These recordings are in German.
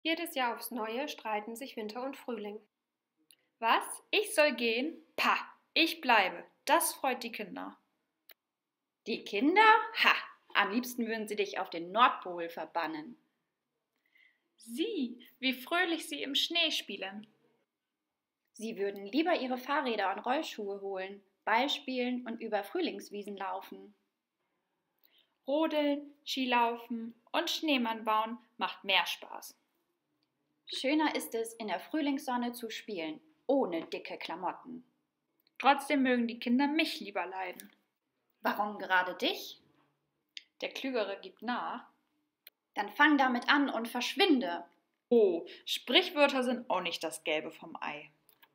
Jedes Jahr aufs Neue streiten sich Winter und Frühling. Was? Ich soll gehen? Pah, ich bleibe. Das freut die Kinder. Die Kinder? Ha! Am liebsten würden sie dich auf den Nordpol verbannen. Sieh, wie fröhlich sie im Schnee spielen. Sie würden lieber ihre Fahrräder und Rollschuhe holen, Ball spielen und über Frühlingswiesen laufen. Rodeln, Skilaufen und Schneemann bauen macht mehr Spaß. Schöner ist es, in der Frühlingssonne zu spielen, ohne dicke Klamotten. Trotzdem mögen die Kinder mich lieber leiden. Warum gerade dich? Der Klügere gibt nach. Dann fang damit an und verschwinde. Oh, Sprichwörter sind auch nicht das Gelbe vom Ei.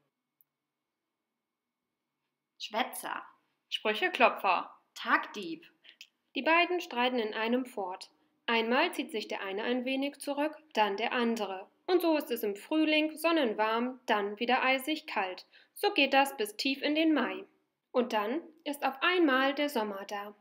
Schwätzer, Sprücheklopfer. Tagdieb. Die beiden streiten in einem fort. Einmal zieht sich der eine ein wenig zurück, dann der andere. Und so ist es im Frühling sonnenwarm, dann wieder eisig kalt. So geht das bis tief in den Mai. Und dann ist auf einmal der Sommer da.